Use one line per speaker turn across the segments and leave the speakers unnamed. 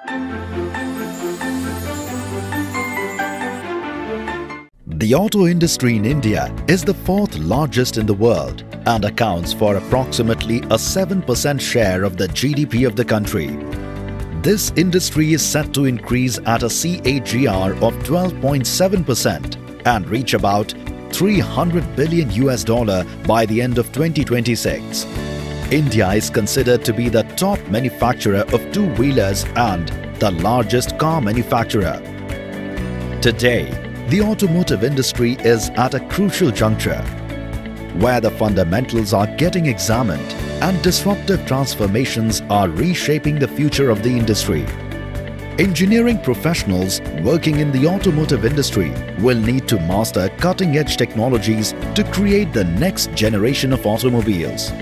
The auto industry in India is the fourth largest in the world and accounts for approximately a 7% share of the GDP of the country. This industry is set to increase at a CAGR of 12.7% and reach about $300 billion by the end of 2026. India is considered to be the top manufacturer of two-wheelers and the largest car manufacturer. Today, the automotive industry is at a crucial juncture where the fundamentals are getting examined and disruptive transformations are reshaping the future of the industry. Engineering professionals working in the automotive industry will need to master cutting-edge technologies to create the next generation of automobiles.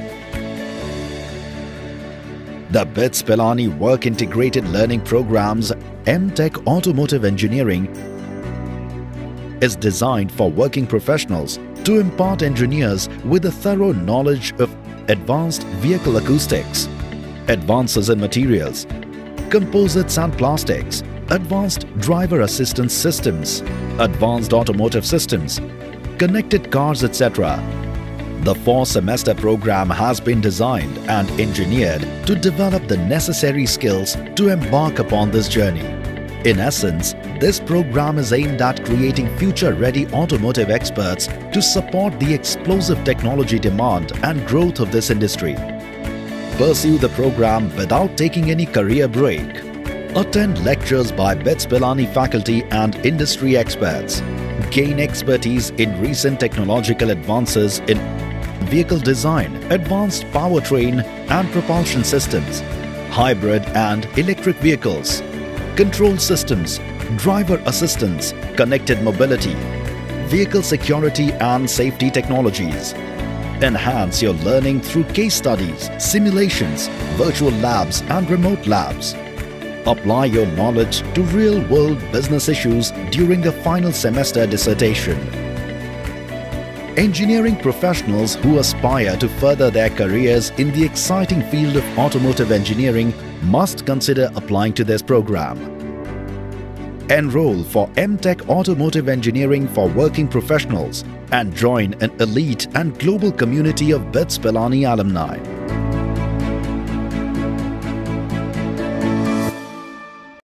The BITS Pilani Work Integrated Learning Program's M.Tech Automotive Engineering is designed for working professionals to impart engineers with a thorough knowledge of advanced vehicle acoustics, advances in materials, composites and plastics, advanced driver assistance systems, advanced automotive systems, connected cars, etc. The 4-semester program has been designed and engineered to develop the necessary skills to embark upon this journey. In essence, this program is aimed at creating future-ready automotive experts to support the explosive technology demand and growth of this industry. Pursue the program without taking any career break. Attend lectures by BITS Pilani faculty and industry experts. Gain expertise in recent technological advances in vehicle design, advanced powertrain and propulsion systems, hybrid and electric vehicles, control systems, driver assistance, connected mobility, vehicle security and safety technologies. Enhance your learning through case studies, simulations, virtual labs and remote labs. Apply your knowledge to real-world business issues during the final semester dissertation. Engineering professionals who aspire to further their careers in the exciting field of automotive engineering must consider applying to this program. Enroll for M.Tech Automotive Engineering for working professionals and join an elite and global community of BITS Pilani alumni.